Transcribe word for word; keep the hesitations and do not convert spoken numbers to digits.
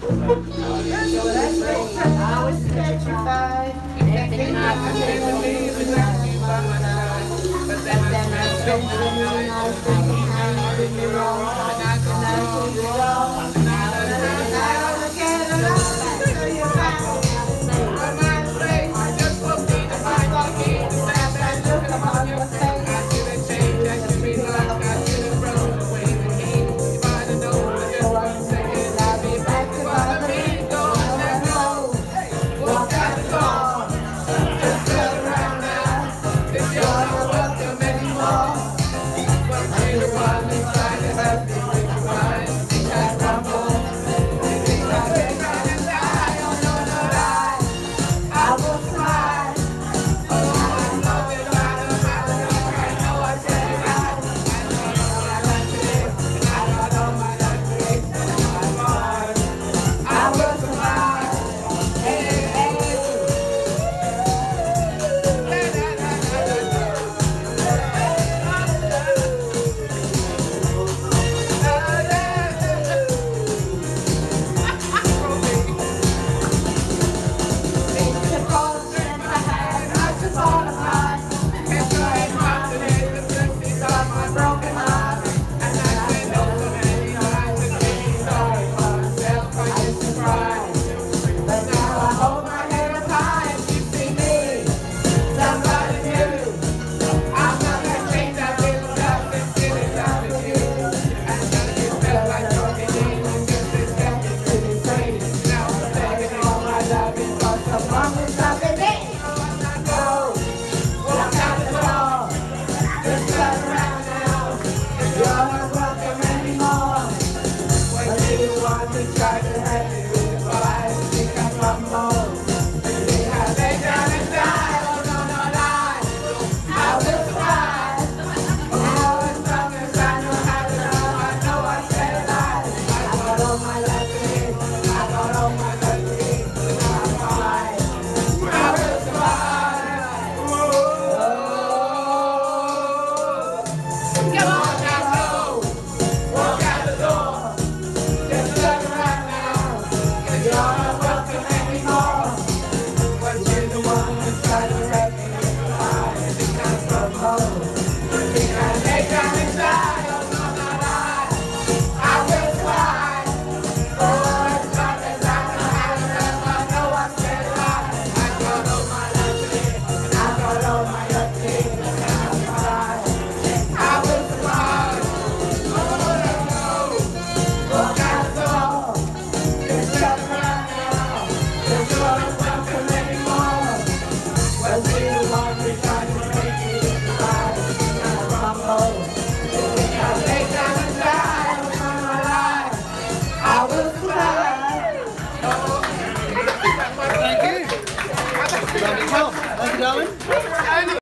I was petrified, thinking I could never leave without you by my side. But then I spent the night, I was thinking how you did me wrong, and I could not hold you all. Now I look at it all, so you're fine. But my face, I just won't be the fight for me. As I look upon your face, I should have changed, I should be locked, I should have thrown away the key. If I'd have known, I just one second, I'd be back to bother me. Walk out the door, just turn around now. If you're not welcome anymore, but be the one who's trying to help me with your mind. Think I crumble, you think I get right and die. Oh no, no, I, I will fly. Oh, I love it, I don't have to know, I know I said it right. I know I like to live, and I got all my life to live. I'm on, I will survive. Hey, hey. Try to have it.